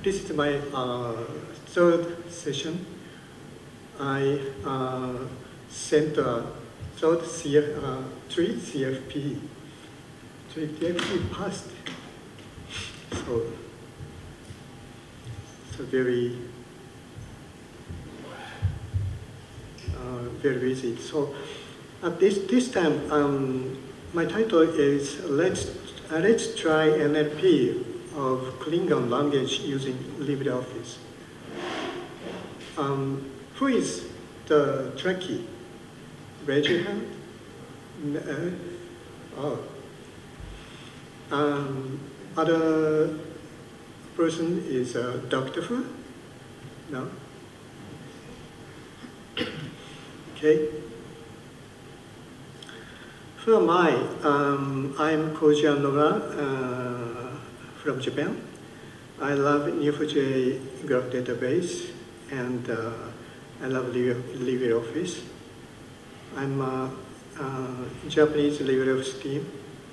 This is my third session. I sent a three CFP. 3 CFP passed. So very busy. So at this time, my title is Let's Try NLP of Klingon language using LibreOffice. Who is the Trekkie? Raise your hand. Other person is Dr. Fu? No? Okay. Who am I? I'm Koji Nora from Japan. I love Neo4j Graph Database and I love LibreOffice. I'm a Japanese LibreOffice team.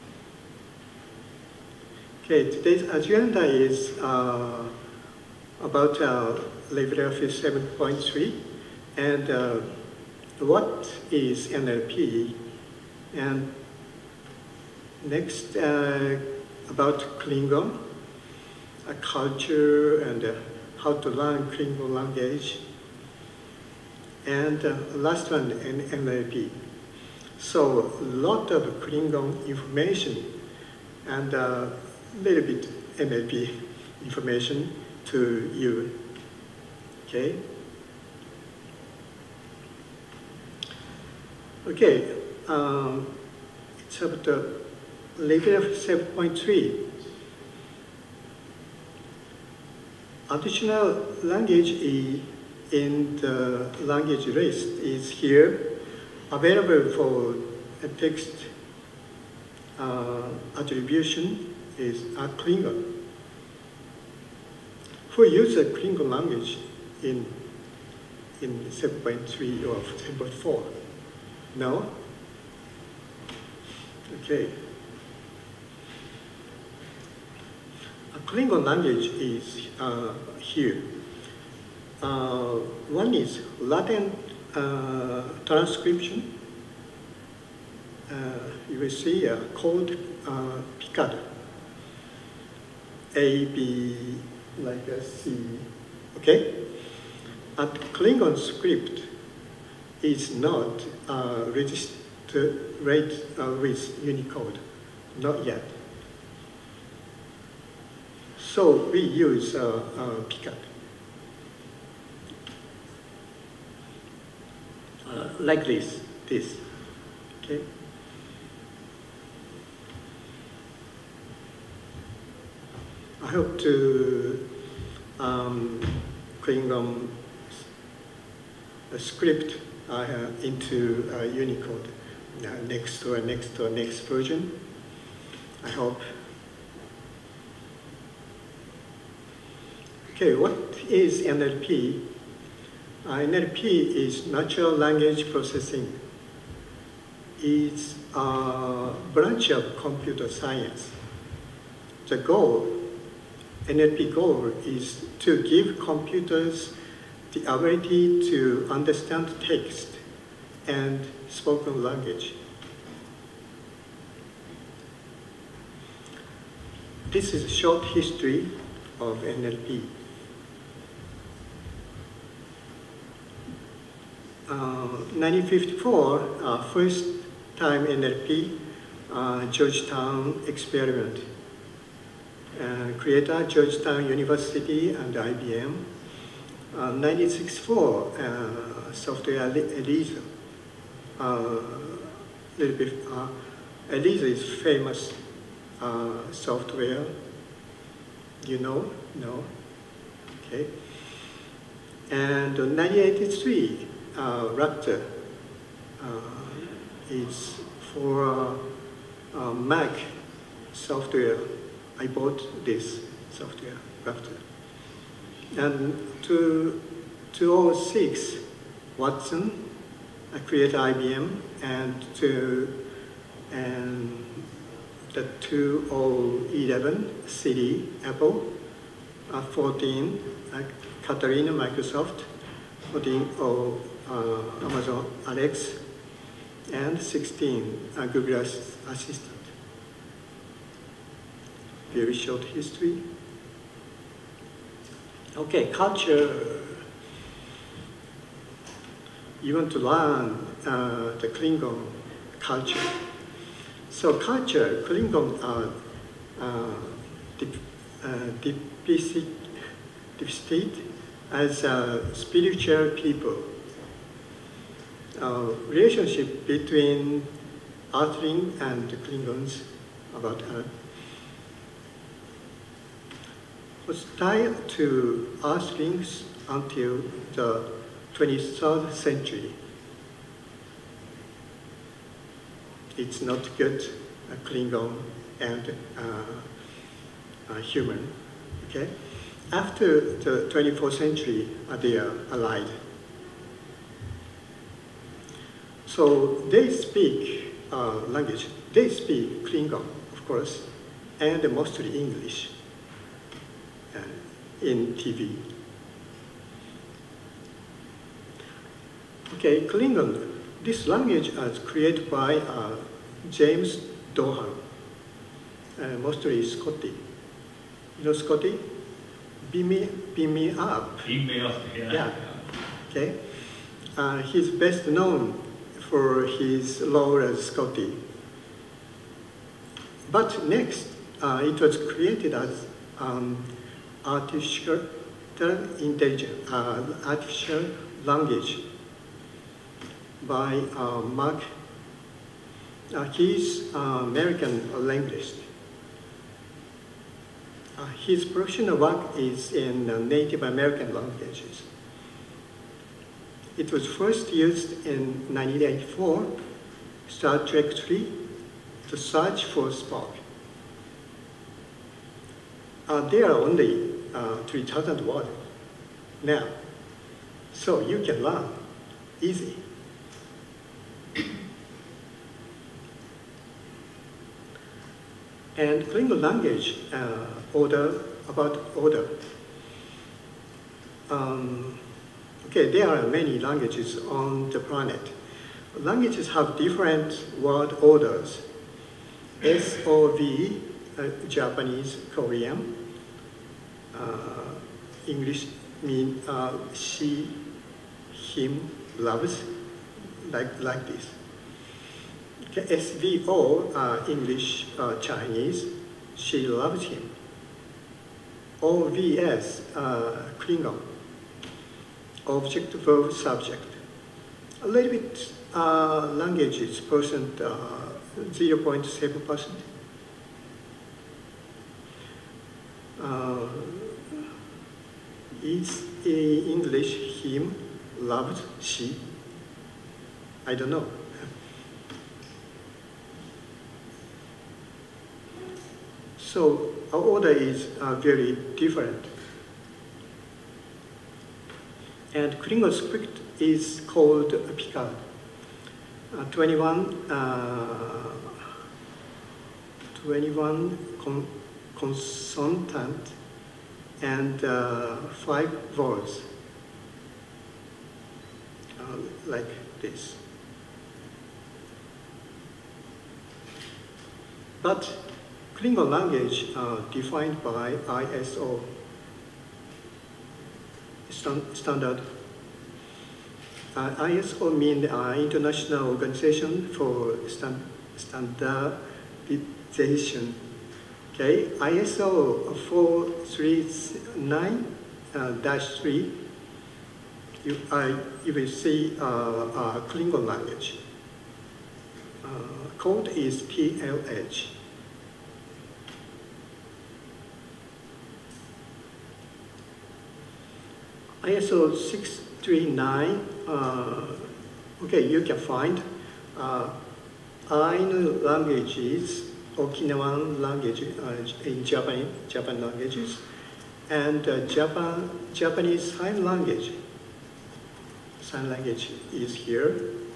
Okay, today's agenda is about LibreOffice 7.3 and what is NLP, and next about Klingon, a culture and how to learn Klingon language, and last one, NLP. So a lot of Klingon information and a little bit NLP information to you. Okay. Okay. It's about the LibreOffice 7.3. Additional language in the language list is here, available for a text attribution is Klingon. Who uses Klingon language in 7.3 or 7.4? No? Okay. A Klingon language is here. One is Latin transcription. You will see called Picard. A, B, like a C. Okay? And Klingon script is not registered with Unicode, not yet. So we use Picard. Like this, okay? I hope to Klingon script into Unicode next version. I hope. Okay, what is NLP? NLP is natural language processing. It's a branch of computer science. The NLP goal is to give computers the ability to understand text and spoken language. This is a short history of NLP. 1954, first time NLP, Georgetown experiment. Creator, Georgetown University and IBM. 1964, software ELIZA. ELIZA is famous software. You know? No? Okay. And 1983, Raptor is for Mac software. I bought this software, Raptor. And 2006, Watson, I created IBM, and the 2011 CD, Apple, 14, Katarina, Microsoft, 14, Amazon Alex, and 16, Google Assistant. Very short history. Okay, culture. You want to learn the Klingon culture. So culture, Klingon are depicted as spiritual people. Relationship between Earthling and the Klingons about Earth was tied to Earthlings until the 23rd century. It's not good, Klingon and human, okay? After the 24th century, they are allied. So they speak language. They speak Klingon, of course, and mostly English in TV. Okay, Klingon. This language was created by James Doohan, mostly Scotty. You know Scotty? Beam me up. Beam me up, yeah. Yeah. Okay. He's best known for his role as Scotty. But next, it was created as artificial intelligence, artificial language by Mark. He's American linguist. His professional work is in Native American languages. It was first used in 1984, Star Trek 3, to search for Spock. There are only 3,000 words now, so you can learn easy. And Klingon language, about order. Okay, there are many languages on the planet. Languages have different word orders. SOV, Japanese, Korean. English mean she, him, loves, like this. Okay, SVO, English, Chinese, she loves him. OVS, Klingon, object, verb, subject. A little bit languages, 0.7%. Is English, him, loves, she? I don't know. So our order is very different. And Klingon script is called Picard. 21 consonant and 5 words, like this. But Klingon language defined by ISO standard. ISO means International Organization for Standardization. Okay, ISO 439-3. You will see Klingon language. Code is PLH. ISO 639, okay, you can find Ainu languages, Okinawan language in Japan languages, and Japanese sign language. Sign language is here.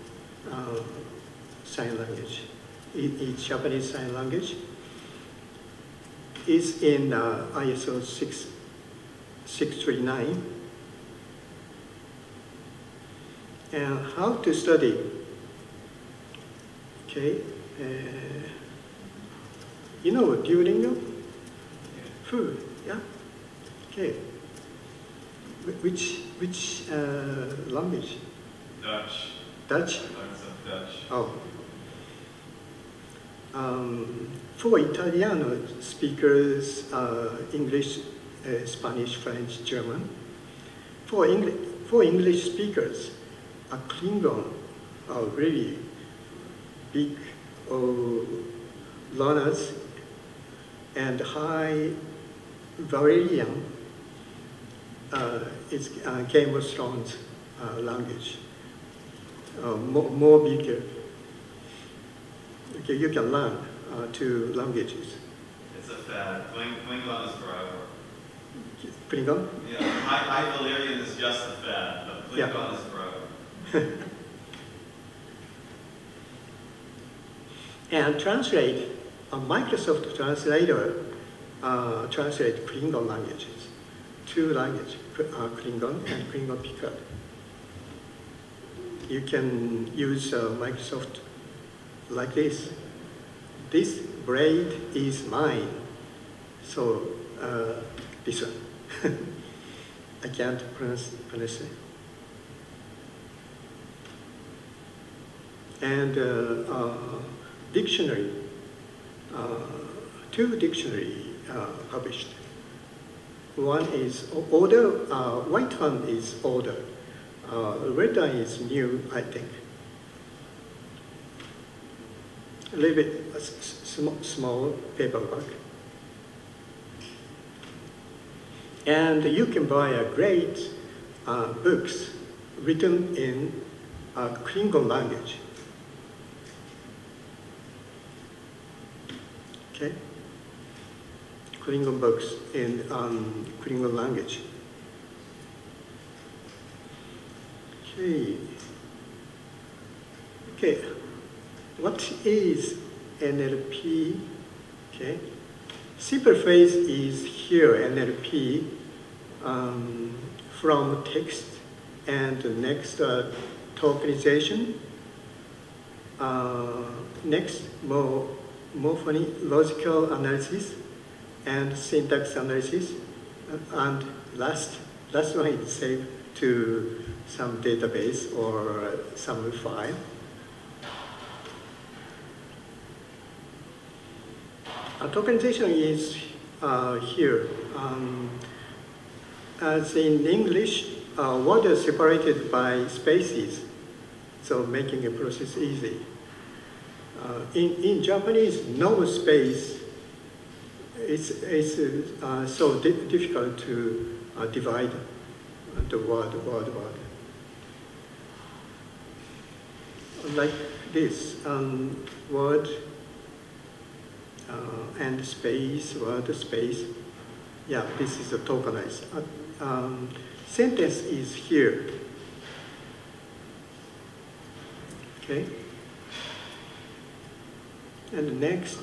Sign language. It's Japanese sign language. It's in ISO 639. And how to study? Okay, you know Duolingo? Food, yeah? Okay. Which language? Dutch. Dutch? Learn some Dutch. Oh. For Italiano speakers, English, Spanish, French, German. For English speakers, Klingon are really big learners, and High Valyrian is Game of Thrones language, more bigger. Okay, you can learn 2 languages. It's a fad. Klingon is forever. Klingon? Yeah, High Valyrian is just a fad, but Klingon is forever. And translate, a Microsoft Translator translate Klingon languages, 2 languages, Klingon and Klingon Picard. You can use Microsoft like this. This braid is mine. So this one, I can't pronounce it. And dictionary, 2 dictionary published. One is older, white one is older. Red one is new, I think. A little bit small paperback. And you can buy a great books written in Klingon language. Okay? Klingon books in Klingon language. Okay. Okay. What is NLP? Okay. Simple phrase is here, NLP, from text, and the next tokenization. Next, more phonological analysis and syntax analysis, and last one is saved to some database or some file. Tokenization is here. As in English, words are separated by spaces, so making a process easy. In Japanese, no space. It's so difficult to divide the word. Like this, word and space, word, space. Yeah, this is a tokenized. Sentence is here. Okay. And next,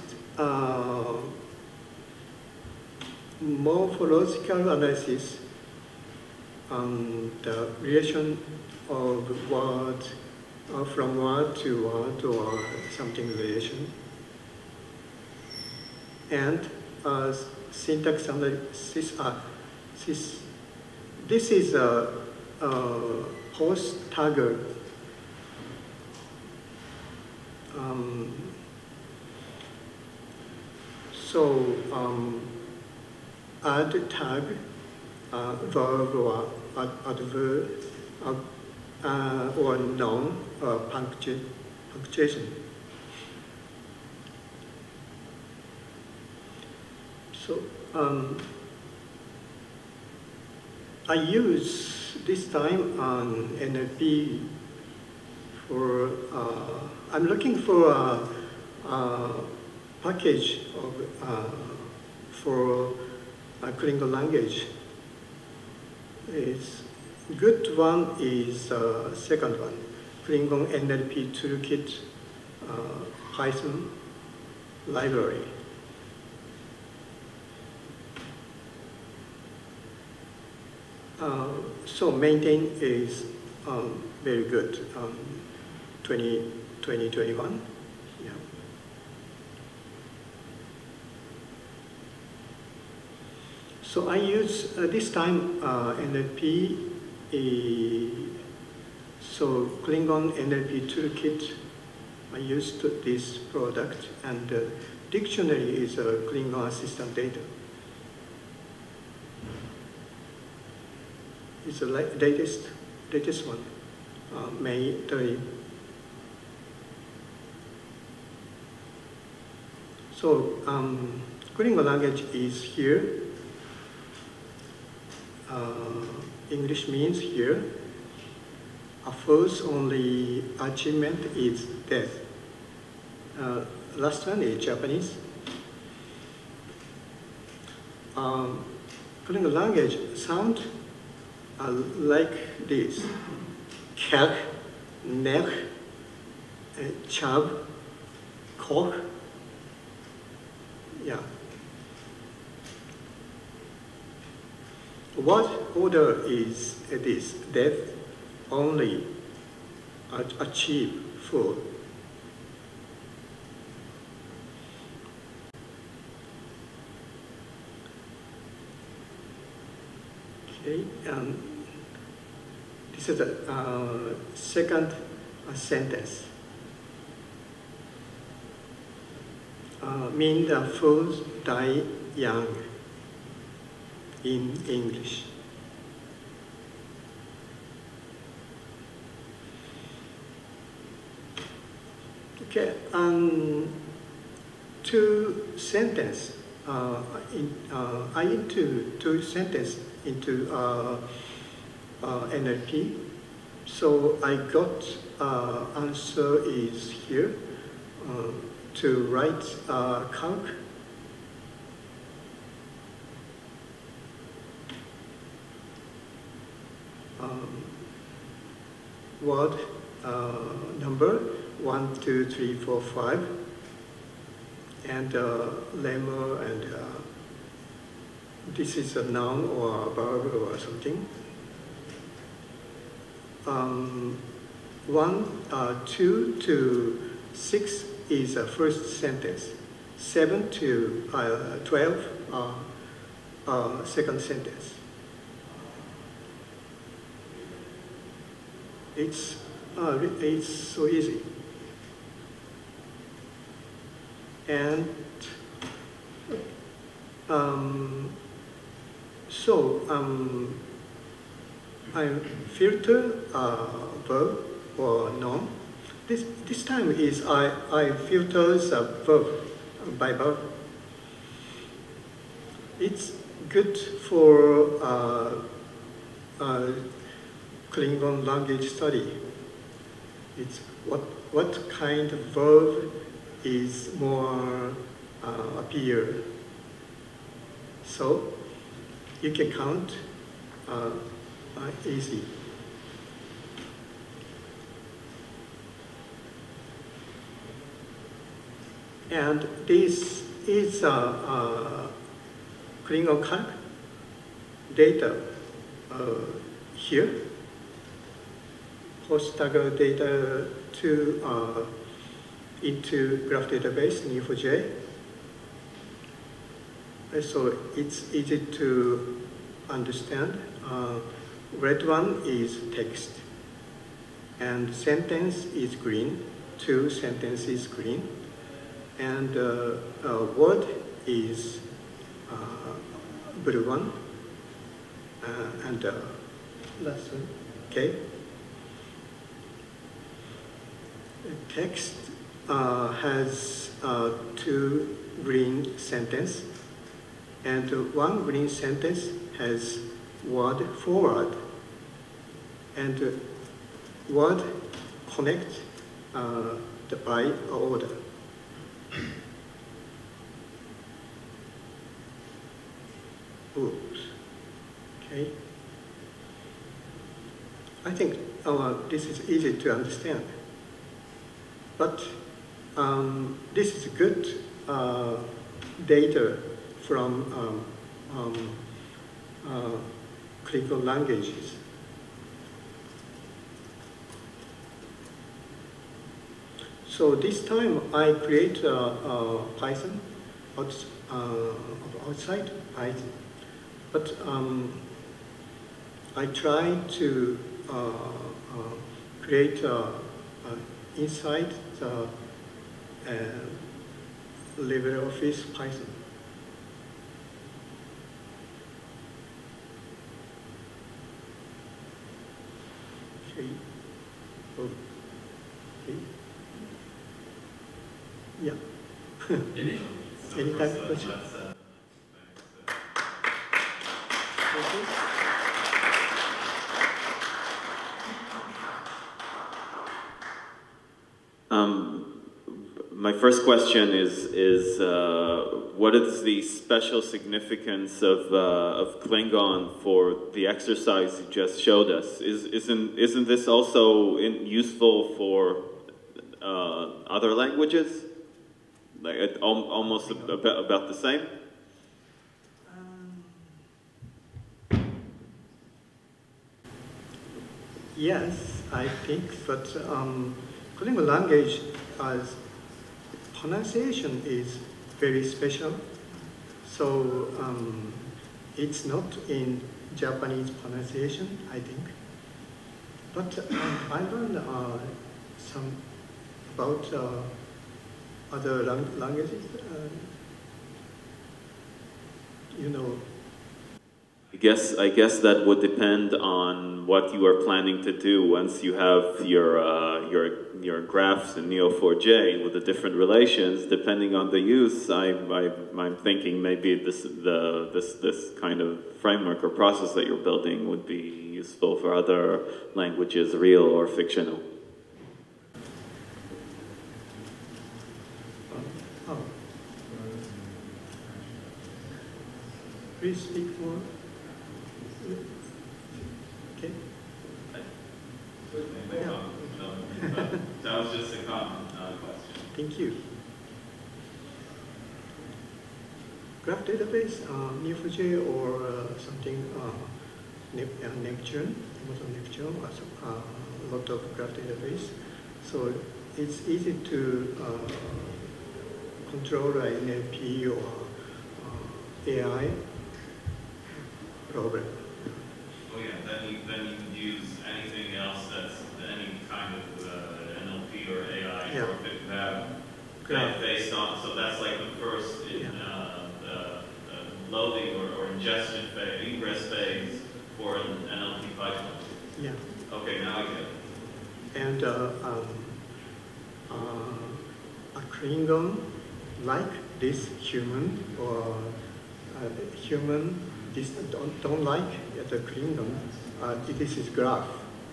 morphological analysis on the relation of words from word to word or something relation. And syntax analysis. This is a post-tagger. Add tag, verb or adverb, or noun, punctuation. So I use this time on NLP for, I'm looking for a package of, for Klingon language. It's good one is second one, Klingon NLP Toolkit Python library. So maintain is very good. 2021. Yeah. So I use this time NLP. So Klingon NLP Toolkit. I used this product, and dictionary is a Klingon assistant data. It's the latest one, May 30. So Klingon language is here. English means here. First only achievement is death. Last one is Japanese. Klingon language sound like this: kak, nek, chab, kok. Yeah. What order is this? Death only, achieve, full. Okay, this is the second sentence. Mean the fools die young in English. Okay, two sentences. I into two sentences into NLP. So I got answer is here to write calc. Word number 1, 2, 3, 4, 5, and lemma, and this is a noun or a verb or something. 1, 2 to 6 is the first sentence. 7 to 12 second sentence. It's so easy. And I filter verb or noun. This time is I filter the verb by verb. It's good for Klingon language study. It's what kind of verb is more appear. So you can count easy. And this is Klingon calc data here. Post-Dagger data to into graph database Neo4j. So it's easy to understand. Red one is text, and sentence is green. 2 sentences green, and word is blue one, and last one, okay. Text has 2 green sentences, and 1 green sentence has word forward, and word connect the by order. Oops. Okay. I think this is easy to understand. But this is good data from Klingon languages. So this time I create Python outside Python, but I try to create inside the LibreOffice Python. Okay. Okay. Yeah. Any type of question? Okay. My first question is what is the special significance of Klingon for the exercise you just showed us? Isn't this also useful for other languages? Like almost about the same? Yes, I think, but Klingon language as pronunciation is very special. So it's not in Japanese pronunciation, I think. But I learned some about other languages. You know. I guess that would depend on what you are planning to do once you have your graphs in Neo4j with the different relations. Depending on the use, I'm thinking maybe this kind of framework or process that you're building would be useful for other languages, real or fictional. Please speak more. Okay. That was just a comment, not a question. Thank you. Graph database, Neo4j or something, Neptune, Amazon Neptune, a lot of graph database. So it's easy to control an NLP or AI problem. Oh yeah, then you can use anything else that's any kind of NLP or AI Yeah. or based on, so that's like the first loading or ingestion phase, ingress phase for an NLP pipeline. Yeah. Okay, now I get it. And a Klingon like this human or human this don't like the Klingon. This is graph.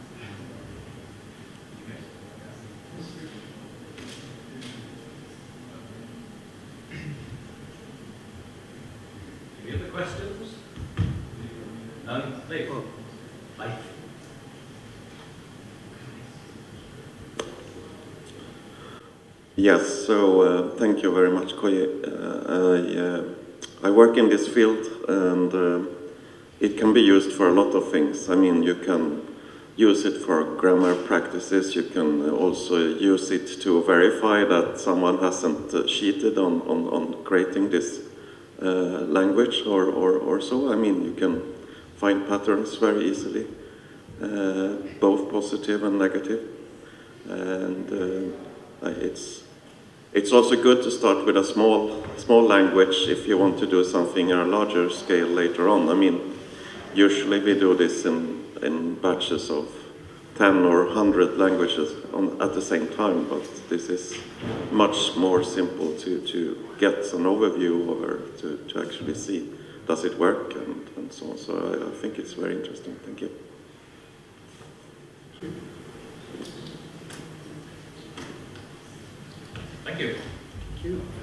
Any other questions? None? Please. Oh. Mike. Yes, so thank you very much, Koye. I work in this field and it can be used for a lot of things. I mean, you can use it for grammar practices. You can also use it to verify that someone hasn't cheated on creating this language or so. I mean, you can find patterns very easily, both positive and negative. And it's also good to start with a small language if you want to do something on a larger scale later on. I mean, usually we do this in batches of 10 or 100 languages at the same time, but this is much more simple to get an overview over, to actually see does it work and so on. So I think it's very interesting. Thank you. Thank you. Thank you.